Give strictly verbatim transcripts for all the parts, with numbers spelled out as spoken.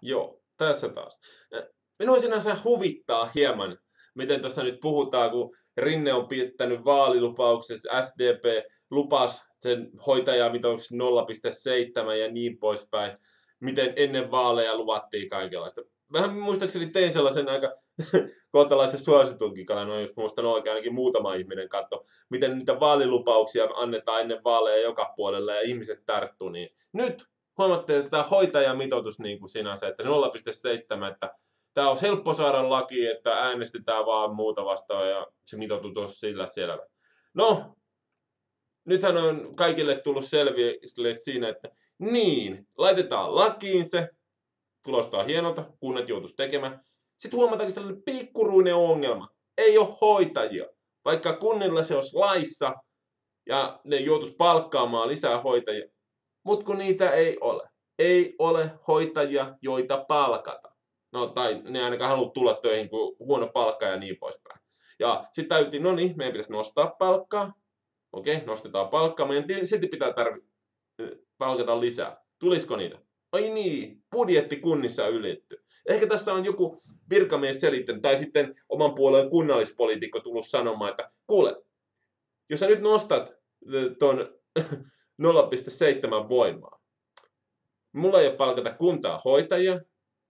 Joo, tässä taas. Minua sinänsä huvittaa hieman, miten tuossa nyt puhutaan, kun Rinne on pitänyt vaalilupauksessa, S D P lupas sen hoitajamitoituksen nolla pilkku seitsemän ja niin poispäin, miten ennen vaaleja luvattiin kaikenlaista. Vähän muistaakseni tein sellaisen aika kohtalaisen suositunkin kalan, jos muistan oikein, ainakin muutama ihminen katto, miten niitä vaalilupauksia annetaan ennen vaaleja joka puolella ja ihmiset tarttuu. Niin nyt huomatte, että tämä hoitajamitoitus niin kuin sinänsä, että nolla pilkku seitsemän, että tämä on helppo saada laki, että äänestetään vaan muuta vastaan ja se mitoitus on sillä selvä. No, nythän on kaikille tullut selville siinä, että niin, laitetaan lakiin se, kuulostaa hienolta, kunnat joutuisi tekemään. Sitten huomataankin sellainen pikkuruinen ongelma. Ei ole hoitajia. Vaikka kunnilla se olisi laissa ja ne joutuisi palkkaamaan lisää hoitajia. Mutta kun niitä ei ole. Ei ole hoitajia, joita palkata. No tai ne ainakaan halua tulla töihin, kun huono palkka ja niin poispäin. Ja sitten täytyy, no niin, meidän pitäisi nostaa palkkaa. Okei, nostetaan palkkaa. Meidän silti pitää tarvi, palkata lisää. Tulisiko niitä? Ai niin, budjetti kunnissa ylitty. Ehkä tässä on joku virkamies selittänyt, tai sitten oman puolueen kunnallispoliitikko tullut sanomaan, että kuule, jos sä nyt nostat ton nolla pilkku seitsemän voimaa, mulla ei ole palkata kuntaa hoitajia,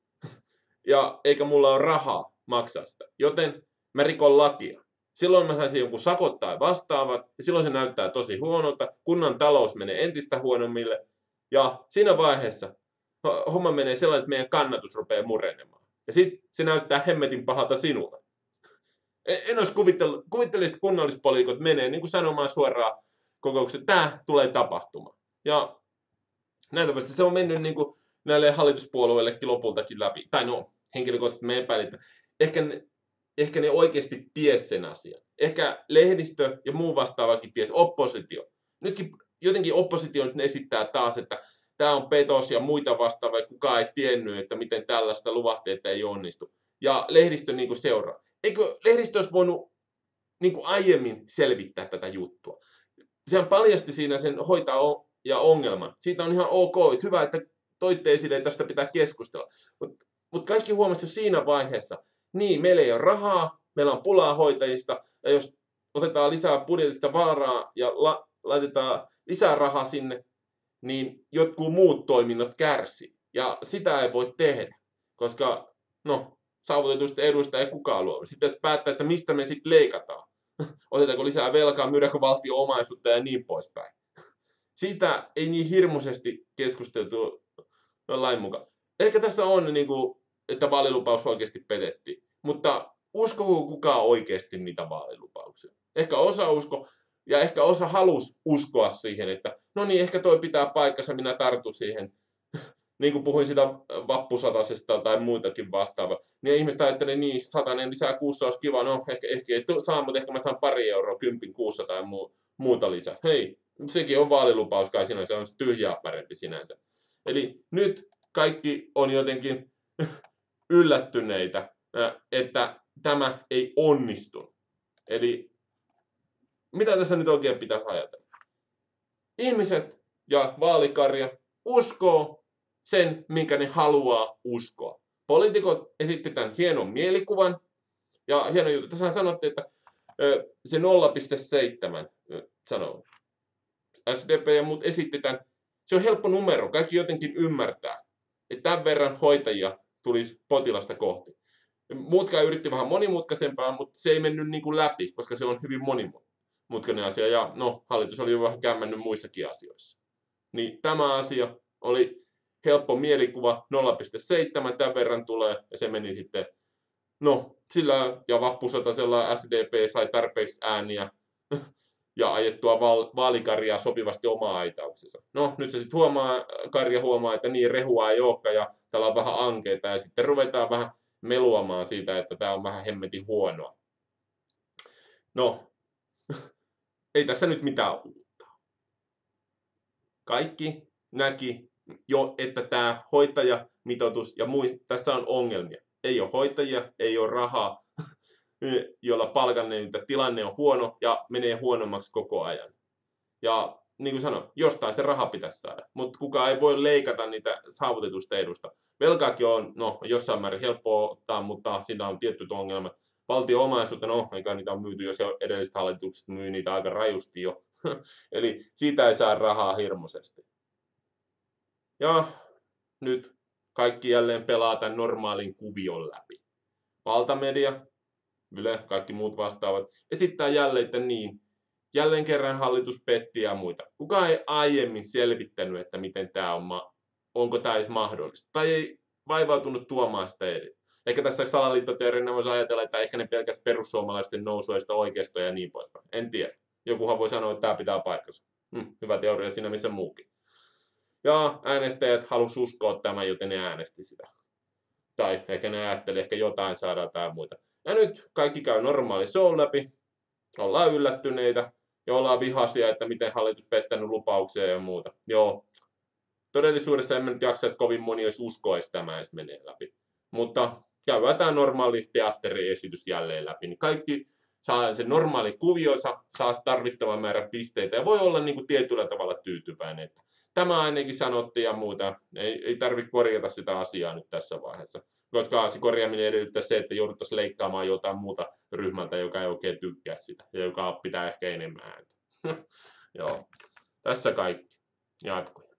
ja eikä mulla ole rahaa maksaa sitä, joten mä rikon lakia. Silloin mä saisin jonkun sakot tai vastaavat, ja silloin se näyttää tosi huonolta, kunnan talous menee entistä huonommille, ja siinä vaiheessa homma menee sellainen, että meidän kannatus rupeaa murenemaan. Ja sitten se näyttää hemmetin pahalta sinulle. En olisi kuvitellut, kuvittelisi, että kunnallispoliitikot menee niin kuin sanomaan suoraan kokoukseen, että tämä tulee tapahtumaan. Ja nähtävästi se on mennyt niin kuin näille hallituspuolueillekin lopultakin läpi. Tai no, henkilökohtaisesti me epäilin, että ehkä ne, ehkä ne oikeasti ties sen asian. Ehkä lehdistö ja muu vastaavakin ties, oppositio. Nytkin jotenkin oppositio nyt esittää taas, että tämä on petos ja muita vastaavia, kukaan ei tiennyt, että miten tällaista luvattiin, että ei onnistu. Ja lehdistö niin kuin seuraa. Eikö lehdistö olisi voinut niin kuin aiemmin selvittää tätä juttua? Sehän paljasti siinä sen hoitaa ja ongelman. Siitä on ihan ok, että hyvä, että toitte esille, että tästä pitää keskustella. Mutta mut kaikki huomasivat jo siinä vaiheessa, niin, meillä ei ole rahaa, meillä on pulaa hoitajista, ja jos otetaan lisää budjetista vaaraa ja la, laitetaan lisää rahaa sinne, niin jotkut muut toiminnot kärsii. Ja sitä ei voi tehdä, koska no, saavutetuista eduista ei kukaan luo. Sitten pitäisi päättää, että mistä me sitten leikataan. Otetaanko lisää velkaa, myydäänkö valtion omaisuutta ja niin poispäin. Siitä ei niin hirmuisesti keskusteltu lain mukaan. Ehkä tässä on, niin kuin, että vaalilupaus oikeasti petettiin. Mutta uskoko kukaan oikeasti niitä vaalilupauksia? Ehkä osa usko, ja ehkä osa halusi uskoa siihen, että no niin, ehkä toi pitää paikkansa, minä tartun siihen. Niin kuin puhuin sitä vappusatasesta tai muitakin vastaavaa. Niin ihmiset ajattelivat, niin satanen lisää kuussa olisi kiva, no ehkä, ehkä ei saa, mutta ehkä mä saan pari euroa kympin kuussa tai muu, muuta lisää. Hei, sekin on vaalilupaus kai sinänsä, on tyhjää parempi sinänsä. Eli nyt kaikki on jotenkin yllättyneitä, että tämä ei onnistunut. Eli mitä tässä nyt oikein pitäisi ajatella? Ihmiset ja vaalikarja uskoo sen, minkä ne haluaa uskoa. Poliitikot esitti tämän hienon mielikuvan, ja hieno juttu. Tässä sanottiin, että se nolla pilkku seitsemän sanoo. S D P ja muut esitti tämän. Se on helppo numero, kaikki jotenkin ymmärtää, että tämän verran hoitajia tulisi potilasta kohti. Muutkaan yritti vähän monimutkaisempaa, mutta se ei mennyt niin kuin läpi, koska se on hyvin monimutkainen asia. Ja no, hallitus oli jo vähän kämmännyt muissakin asioissa. Niin tämä asia oli helppo mielikuva, nolla pilkku seitsemän tämän verran tulee, ja se meni sitten, no, sillä ja vappusatasella S D P sai tarpeeksi ääniä, ja ajettua vaalikarjaa sopivasti omaa aitauksessa. No, nyt se sitten huomaa, Karja huomaa, että niin rehua ei olekaan, ja täällä on vähän ankeita, ja sitten ruvetaan vähän meluamaan siitä, että tämä on vähän hemmetin huonoa. No, ei tässä nyt mitään uutta. Kaikki näki jo, että tämä hoitajamitoitus ja muu, tässä on ongelmia. Ei ole hoitajia, ei ole rahaa, jolla palkanneita tilanne on huono ja menee huonommaksi koko ajan. Ja niin kuin sanoin, jostain se raha pitäisi saada, mutta kukaan ei voi leikata niitä saavutetusta edusta. Velkaakin on, no, jossain määrin helppoa ottaa, mutta siinä on tietyt ongelmat. Valtio-omaisuutta, no, eikä niitä on myyty, jos edelliset hallitukset myy niitä aika rajusti jo. Eli siitä ei saa rahaa hirmuisesti. Ja nyt kaikki jälleen pelaa tämän normaalin kuvion läpi. Valtamedia, Yle, kaikki muut vastaavat, esittää jälleen, että niin, jälleen kerran hallitus petti ja muita. Kukaan ei aiemmin selvittänyt, että miten tämä on, onko tämä edes mahdollista. Tai ei vaivautunut tuomaan sitä edes. Ehkä tässä salaliittoteoriana voisi ajatella, että ehkä ne pelkäs perussuomalaisten nousua ja sitä oikeistoa ja niin poispäin. En tiedä. Jokuhan voi sanoa, että tämä pitää paikkansa. Hm, hyvä teoria siinä missä muukin. Ja äänestäjät halusi uskoa tämän, joten ne äänesti sitä. Tai ehkä ne ajatteli, ehkä jotain saadaan tai muita. Ja nyt kaikki käy normaali show läpi. Ollaan yllättyneitä ja ollaan vihaisia, että miten hallitus pettänyt lupauksia ja muuta. Joo, todellisuudessa emme nyt jaksa, että kovin moni olisi uskoa, että tämä edes menee läpi. Mutta käydään tämä normaali teatteriesitys jälleen läpi. Niin kaikki saa sen normaali kuvionsa, saa tarvittavan määrän pisteitä ja voi olla niin kuin tietyllä tavalla tyytyväinen. Että tämä ainakin sanottiin ja muuta. Ei, ei tarvitse korjata sitä asiaa nyt tässä vaiheessa. Koska se korjaaminen edellyttää se, että jouduttaisiin leikkaamaan jotain muuta ryhmältä, joka ei oikein tykkää sitä. Ja joka pitää ehkä enemmän ääntä. Joo, tässä kaikki. Jatkuu.